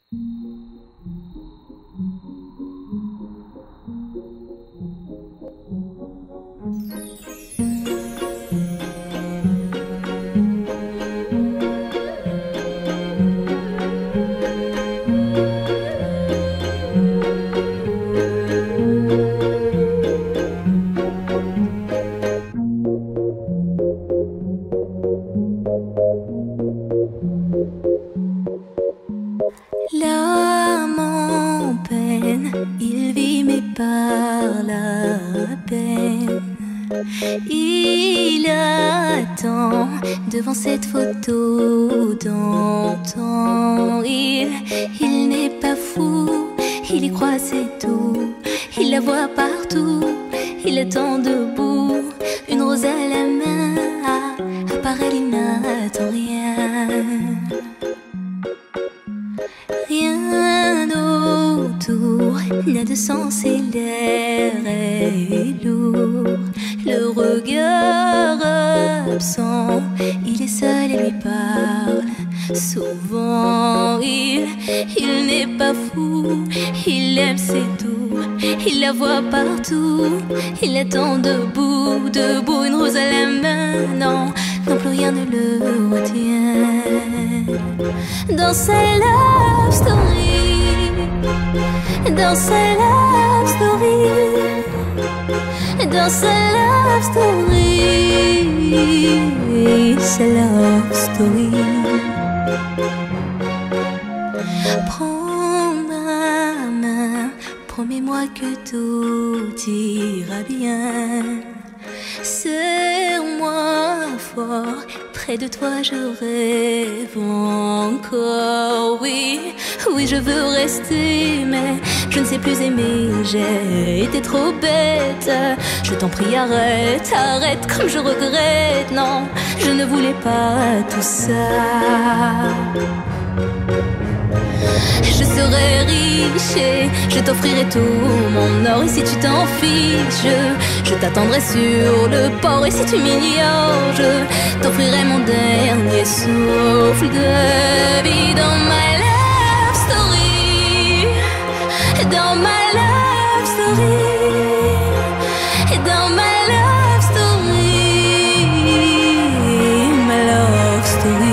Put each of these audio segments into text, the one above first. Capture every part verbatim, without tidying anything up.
L'âme en peine, il vit mais par la peine. Il attend devant cette photo d'antan. Il, il n'est pas fou, il y croit c'est tout. Il la voit partout, il attend debout. Une rose à la main, à, à part elle il n'attend rien. Rien autour n'a de sens et l'air est lourd. Le regard absent, il est seul et lui parle. Souvent il, il n'est pas fou, il aime c'est tout. Il la voit partout, il attend debout, debout. Une rose à la main, non, non plus rien ne le retient. Dans sa love story, dans sa love story, dans sa love story, sa love story. Prends ma main, promets-moi que tout ira bien. Serre-moi fort, près de toi je rêve encore. Oui, oui je veux rester, mais je ne sais plus aimer. J'ai été trop bête, je t'en prie arrête, arrête comme je regrette. Non, je ne voulais pas tout ça. Je serai riche et je t'offrirai tout mon or. Et si tu t'en fiches, je, je t'attendrai sur le port. Et si tu m'ignores, je t'offrirai mon dernier souffle de vie. Dans ma love story, dans ma love story, dans ma love story, ma love story.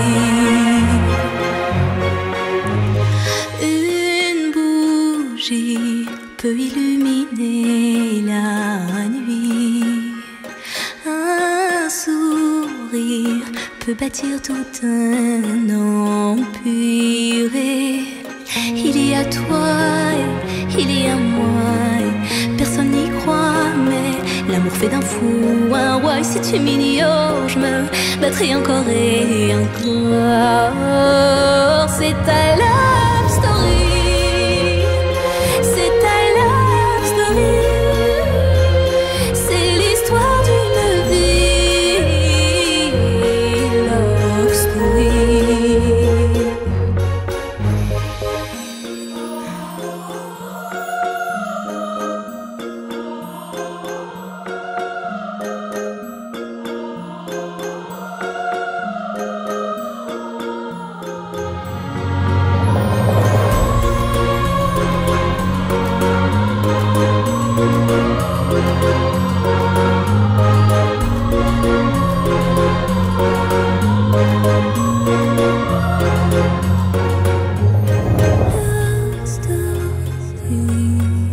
Peut illuminer la nuit. Un sourire peut bâtir tout un empire. Et il y a toi, et il y a moi, et personne n'y croit, mais l'amour fait d'un fou un roi. Et si tu m'ignores, je me battrai encore et encore. C'est ta love story.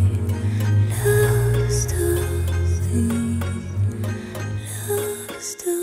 Still